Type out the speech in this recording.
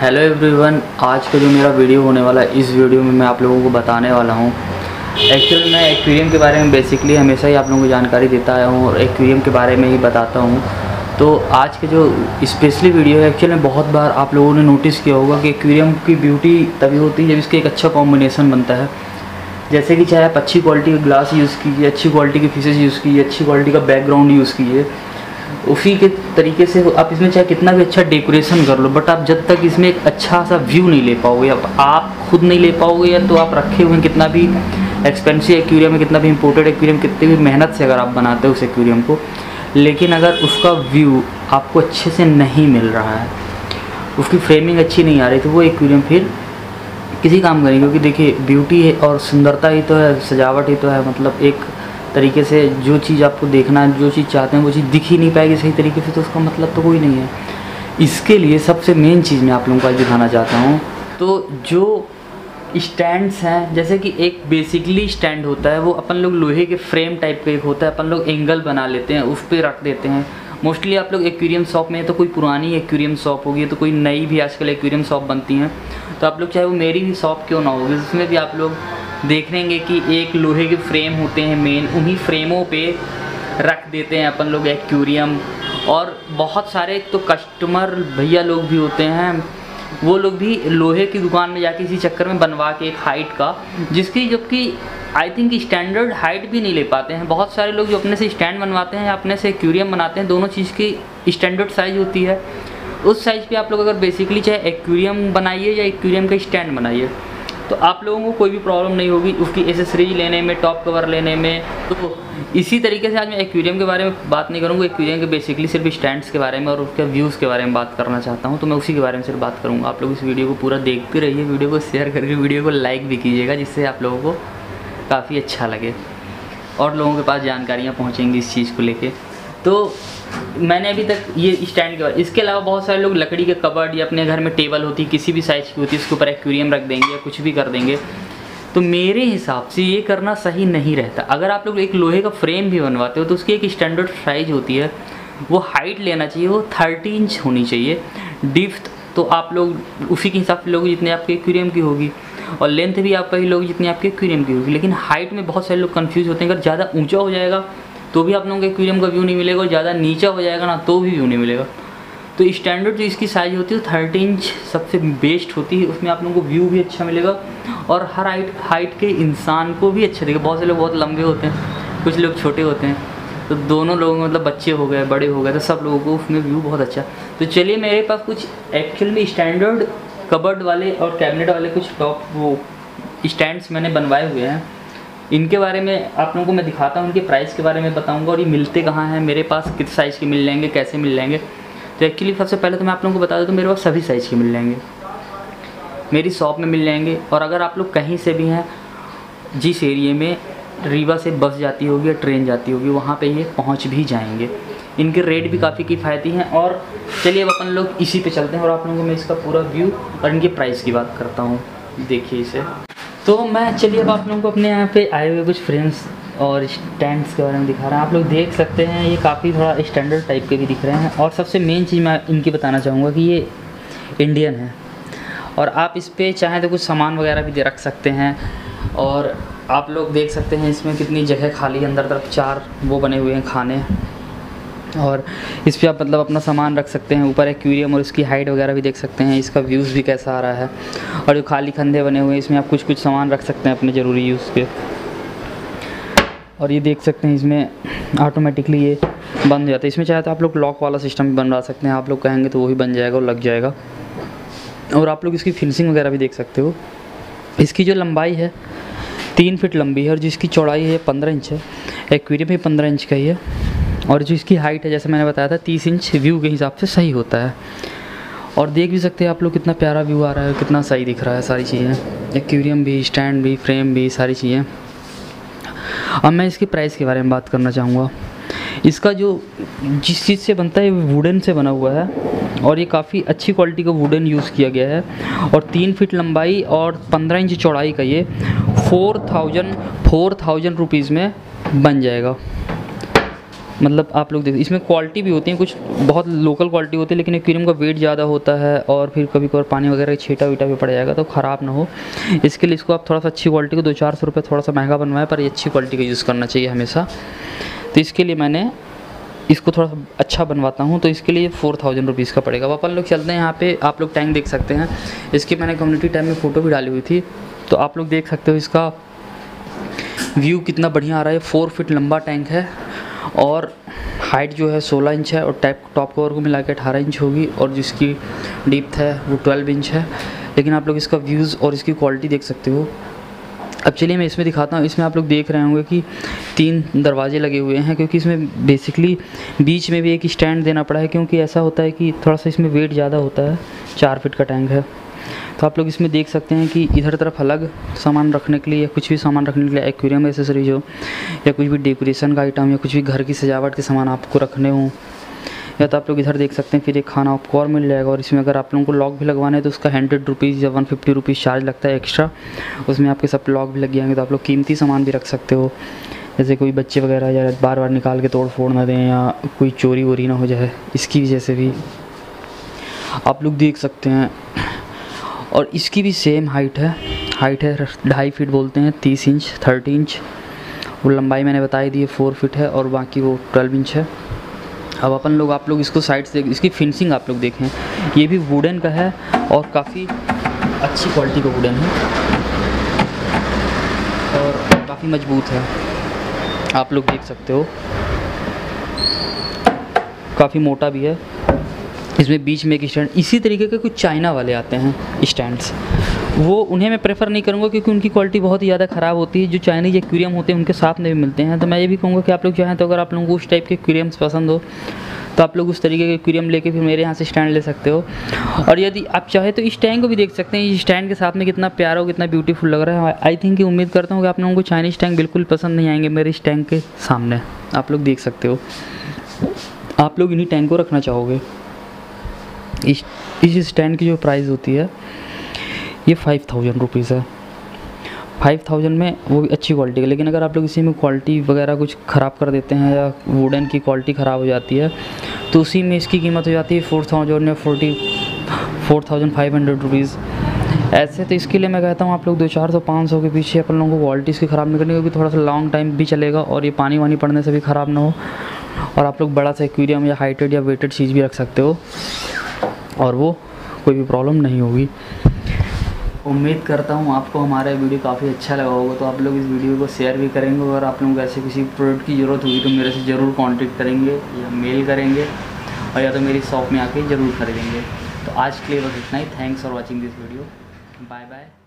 Hello everyone, आज का जो मेरा वीडियो होने वाला है, इस वीडियो में मैं आप लोगों को बताने वाला हूँ। एक्चुअल मैं एक्वेरियम के बारे में बेसिकली हमेशा ही आप लोगों को जानकारी देता आया हूँ और एक्वेरियम के बारे में ही बताता हूँ। तो आज के जो स्पेशली वीडियो है, एक्चुअल में बहुत बार आप लोगों ने नोटिस किया होगा कि एक्वेरियम की ब्यूटी तभी होती है जब इसका एक अच्छा कॉम्बिनेशन बनता है। जैसे कि चाहे आप अच्छी क्वालिटी का ग्लास यूज़ कीजिए, अच्छी क्वालिटी की फिशेज़ यूज़ कीजिए, अच्छी क्वालिटी का बैकग्राउंड यूज़ कीजिए, उसी के तरीके से आप इसमें चाहे कितना भी अच्छा डेकोरेशन कर लो, बट आप जब तक इसमें एक अच्छा सा व्यू नहीं ले पाओगे, आप खुद नहीं ले पाओगे, या तो आप रखे हुए कितना भी एक्सपेंसिव एक्वेरियम है, कितना भी इंपोर्टेड एक्वेरियम, कितनी भी मेहनत से अगर आप बनाते हो उस एक्वेरियम को, लेकिन अगर उसका व्यू आपको अच्छे से नहीं मिल रहा है, उसकी फ्रेमिंग अच्छी नहीं आ रही, तो वो एक्वेरियम फिर किसी काम करेंगे। क्योंकि देखिए, ब्यूटी है और सुंदरता ही तो है, सजावट ही तो है। मतलब एक तरीके से जो चीज़ आपको देखना है, जो चीज़ चाहते हैं, वो चीज़ दिख ही नहीं पाएगी सही तरीके से, तो उसका मतलब तो कोई नहीं है। इसके लिए सबसे मेन चीज़ मैं आप लोगों को आज दिखाना चाहता हूँ। तो जो स्टैंड्स हैं, जैसे कि एक बेसिकली स्टैंड होता है, वो अपन लोग लोहे के फ्रेम टाइप का एक होता है, अपन लोग एंगल बना लेते हैं, उस पर रख देते हैं। मोस्टली आप लोग एक्वेरियम शॉप में, तो कोई पुरानी एक्वेरियम शॉप होगी, तो कोई नई भी आजकल एक्वेरियम शॉप बनती हैं, तो आप लोग चाहे वो मेरी भी शॉप क्यों ना होगी, उसमें भी आप लोग देख लेंगे कि एक लोहे के फ्रेम होते हैं मेन, उन्हीं फ्रेमों पे रख देते हैं अपन लोग एक्वेरियम। और बहुत सारे तो कस्टमर भैया लोग भी होते हैं, वो लोग भी लोहे की दुकान में जाके इसी चक्कर में बनवा के एक हाइट का, जिसकी जबकि आई थिंक स्टैंडर्ड हाइट भी नहीं ले पाते हैं। बहुत सारे लोग जो अपने से स्टैंड बनवाते हैं या अपने से एक्वेरियम बनाते हैं, दोनों चीज़ की स्टैंडर्ड साइज़ होती है। उस साइज़ पे आप लोग अगर बेसिकली चाहे एक्वेरियम बनाइए या एक्वेरियम का स्टैंड बनाइए, तो आप लोगों को कोई भी प्रॉब्लम नहीं होगी उसकी एसेसरीज लेने में, टॉप कवर लेने में। तो इसी तरीके से आज मैं एक्वेरियम के बारे में बात नहीं करूँगा, एक्वेरियम के बेसिकली सिर्फ स्टैंड्स के बारे में और उसके व्यूज़ के बारे में बात करना चाहता हूँ। तो मैं उसी के बारे में सिर्फ बात करूँगा। आप लोग इस वीडियो को पूरा देखते रहिए, वीडियो को शेयर करके वीडियो को लाइक भी कीजिएगा, जिससे आप लोगों को काफ़ी अच्छा लगे और लोगों के पास जानकारियाँ पहुँचेंगी इस चीज़ को लेके। तो मैंने अभी तक ये स्टैंड के बाद, इसके अलावा बहुत सारे लोग लकड़ी के कबर्ड या अपने घर में टेबल होती है, किसी भी साइज़ की होती है, उसके ऊपर एक्वेरियम रख देंगे या कुछ भी कर देंगे। तो मेरे हिसाब से ये करना सही नहीं रहता। अगर आप लोग एक लोहे का फ्रेम भी बनवाते हो, तो उसकी एक स्टैंडर्ड साइज़ होती है, वो हाइट लेना चाहिए, वो 30 इंच होनी चाहिए। डिप्थ तो आप लोग उसी के हिसाब से लोग जितने आपके एक्वेरियम की होगी, और लेंथ भी आपका ही लोग जितनी आपके एक्वेरियम की होगी। लेकिन हाइट में बहुत सारे लोग कंफ्यूज होते हैं। अगर ज़्यादा ऊंचा हो जाएगा तो भी आप लोगों के एक्वेरियम का व्यू नहीं मिलेगा, और ज़्यादा नीचा हो जाएगा ना, तो भी व्यू नहीं मिलेगा। तो स्टैंडर्ड जो इसकी साइज़ होती है 30 इंच सबसे बेस्ट होती है। उसमें आप लोगों को व्यू भी अच्छा मिलेगा और हर हाइट के इंसान को भी अच्छा दिखेगा। बहुत से लोग बहुत लंबे होते हैं, कुछ लोग छोटे होते हैं, तो दोनों लोग मतलब बच्चे हो गए, बड़े हो गए, तो सब लोगों को उसमें व्यू बहुत अच्छा। तो चलिए, मेरे पास कुछ एक्चुअल में स्टैंडर्ड कबर्ड वाले और कैबिनेट वाले कुछ टॉप वो स्टैंड्स मैंने बनवाए हुए हैं। इनके बारे में आप लोगों को मैं दिखाता हूँ, इनके प्राइस के बारे में बताऊँगा और ये मिलते कहाँ हैं, मेरे पास किस साइज़ के मिल जाएंगे, कैसे मिल जाएंगे। तो एक्चुअली सबसे पहले तो मैं आप लोगों को बता दूँ, तो मेरे पास सभी साइज़ के मिल जाएंगे, मेरी शॉप में मिल जाएंगे। और अगर आप लोग कहीं से भी हैं, जिस एरिए में रीवा से बस जाती होगी या ट्रेन जाती होगी, वहाँ पे ये पहुँच भी जाएंगे। इनके रेट भी काफ़ी किफ़ायती हैं। और चलिए अब अपन लोग इसी पे चलते हैं और आप लोगों को मैं इसका पूरा व्यू और इनके प्राइस की बात करता हूँ। देखिए इसे, तो मैं चलिए अब आप लोगों को अपने यहाँ पे आए हुए कुछ फ्रेम्स और स्टैंड्स के बारे में दिखा रहा हूँ। आप लोग देख सकते हैं, ये काफ़ी थोड़ा स्टैंडर्ड टाइप के भी दिख रहे हैं। और सबसे मेन चीज़ मैं इनकी बताना चाहूँगा कि ये इंडियन है, और आप इस पर चाहें तो कुछ सामान वगैरह भी रख सकते हैं। और आप लोग देख सकते हैं इसमें कितनी जगह खाली है, अंदर तरफ 4 वो बने हुए हैं खाने, और इस पर आप मतलब अपना सामान रख सकते हैं। ऊपर एक्वेरियम और इसकी हाइट वगैरह भी देख सकते हैं, इसका व्यूज़ भी कैसा आ रहा है। और जो खाली कंधे बने हुए हैं, इसमें आप कुछ सामान रख सकते हैं अपने ज़रूरी यूज़ के। और ये देख सकते हैं, इसमें ऑटोमेटिकली ये बंद हो जाता है। इसमें चाहे तो आप लोग लॉक वाला सिस्टम भी बनवा सकते हैं, आप लोग कहेंगे तो वही बन जाएगा और लग जाएगा। और आप लोग इसकी फिनिशिंग वगैरह भी देख सकते हो। इसकी जो लंबाई है 3 फीट लंबी है, और जिसकी चौड़ाई है 15 इंच है। एक्वेरियम भी 15 इंच का ही है। और जो इसकी हाइट है, जैसे मैंने बताया था, 30 इंच व्यू के हिसाब से सही होता है। और देख भी सकते हैं आप लोग कितना प्यारा व्यू आ रहा है, कितना सही दिख रहा है सारी चीज़ें, एक्वेरियम भी, स्टैंड भी, फ्रेम भी, सारी चीज़ें। अब मैं इसके प्राइस के बारे में बात करना चाहूँगा। इसका जो जिस चीज़ से बनता है, वुडन से बना हुआ है, और ये काफ़ी अच्छी क्वालिटी का वुडन यूज़ किया गया है। और 3 फीट लंबाई और 15 इंच चौड़ाई का ये 4000 रुपीज़ में बन जाएगा। मतलब आप लोग देखिए, इसमें क्वालिटी भी होती है, कुछ बहुत लोकल क्वालिटी होती है, लेकिन एक्वेरियम का वेट ज़्यादा होता है और फिर कभी कभार पानी वगैरह छींटा वीटा भी पड़ जाएगा तो ख़राब ना हो। इसके लिए इसको आप थोड़ा सा अच्छी क्वालिटी को 200-400 रुपये थोड़ा सा महंगा बनवाएं, पर ये अच्छी क्वालिटी का यूज़ करना चाहिए हमेशा। तो इसके लिए मैंने इसको थोड़ा सा अच्छा बनवाता हूँ, तो इसके लिए 4000 रुपीज़ का पड़ेगा। अब अपन लोग चलते हैं यहाँ पे, आप लोग टैंक देख सकते हैं। इसकी मैंने कम्युनिटी टैब में फ़ोटो भी डाली हुई थी, तो आप लोग देख सकते हो इसका व्यू कितना बढ़िया आ रहा है। 4 फीट लंबा टैंक है और हाइट जो है 16 इंच है और टॉप कवर को मिला के 18 इंच होगी और जिसकी डीप्थ है वो 12 इंच है। लेकिन आप लोग इसका व्यूज़ और इसकी क्वालिटी देख सकते हो। अब चलिए मैं इसमें दिखाता हूँ। इसमें आप लोग देख रहे होंगे कि 3 दरवाजे लगे हुए हैं, क्योंकि इसमें बेसिकली बीच में भी एक स्टैंड देना पड़ा है, क्योंकि ऐसा होता है कि थोड़ा सा इसमें वेट ज़्यादा होता है। 4 फीट का टैंक है, तो आप लोग इसमें देख सकते हैं कि इधर तरफ अलग सामान रखने के लिए या कुछ भी सामान रखने के लिए, एक्वेरियम एसेसरीज हो या कुछ भी डेकोरेशन का आइटम या कुछ भी घर की सजावट के सामान आपको रखने हों, या तो आप लोग इधर देख सकते हैं। फिर एक खाना आपको और मिल जाएगा। और इसमें अगर आप लोगों को लॉक भी लगवाना है तो उसका 100 रुपीज़ या 150 रुपीज़ चार्ज लगता है एक्स्ट्रा। उसमें आपके सब लॉक भी लग जाएंगे, तो आप लोग कीमती सामान भी रख सकते हो, जैसे कोई बच्चे वगैरह या बार बार निकाल के तोड़ फोड़ ना दें या कोई चोरी वोरी ना हो जाए, इसकी वजह से भी आप लोग देख सकते हैं। और इसकी भी सेम हाइट है 2.5 फीट बोलते हैं, 30 इंच 30 इंच। वो लंबाई मैंने बताई दी है 4 फीट है और बाकी वो 12 इंच है। अब आप लोग इसको साइड से इसकी फिनिशिंग आप लोग देखें, ये भी वुडन का है और काफ़ी अच्छी क्वालिटी का वुडन है और काफ़ी मजबूत है। आप लोग देख सकते हो काफ़ी मोटा भी है। इसमें बीच में एक स्टैंड, इसी तरीके के कुछ चाइना वाले आते हैं स्टैंड्स, वो उन्हें मैं प्रेफर नहीं करूँगा क्योंकि उनकी क्वालिटी बहुत ही ज़्यादा ख़राब होती है। जो चाइनीज एक्वेरियम होते हैं उनके साथ में भी मिलते हैं। तो मैं ये भी कहूँगा कि आप लोग चाहें तो अगर आप लोगों को उस टाइप के एक्वेरियम्स पसंद हो तो आप लोग उस तरीके के एक्वेरियम लेके फिर मेरे यहाँ से स्टैंड ले सकते हो। और यदि आप चाहे तो इस टैंक को भी देख सकते हैं, इस स्टैंड के साथ में कितना प्यारा हो, कितना ब्यूटीफुल लग रहा है। आई थिंक उम्मीद करता हूँ कि आप लोगों को चाइनीज टैंक बिल्कुल पसंद नहीं आएंगे मेरे इस टैंक के सामने। आप लोग देख सकते हो, आप लोग इन्हीं टैंक को रखना चाहोगे। इस स्टैंड की जो प्राइस होती है ये 5000 रुपीज़ है। 5000 में वो भी अच्छी क्वालिटी का। लेकिन अगर आप लोग इसी में क्वालिटी वगैरह कुछ ख़राब कर देते हैं या वुडन की क्वालिटी ख़राब हो जाती है तो उसी में इसकी कीमत हो जाती है 4000 या 4500 रुपीज़ ऐसे। तो इसके लिए मैं कहता हूँ आप लोग 200-400-500 के पीछे अपन लोगों को क्वालिटी इसकी ख़राब नहीं करनी, क्योंकि थोड़ा सा लॉन्ग टाइम भी चलेगा और ये पानी वानी पड़ने से भी ख़राब ना हो। और आप लोग बड़ा सा एक्वेरियम या हाइटेड या वेटेड चीज़ भी रख सकते हो और वो कोई भी प्रॉब्लम नहीं होगी। उम्मीद करता हूँ आपको हमारा वीडियो काफ़ी अच्छा लगा होगा, तो आप लोग इस वीडियो को शेयर भी करेंगे। और आप लोगों को ऐसे किसी प्रोडक्ट की ज़रूरत होगी तो मेरे से ज़रूर कांटेक्ट करेंगे या मेल करेंगे और या तो मेरी शॉप में आके ज़रूर खरीदेंगे। तो आज के लिए बस इतना ही। Thanks for watching this video. Bye bye.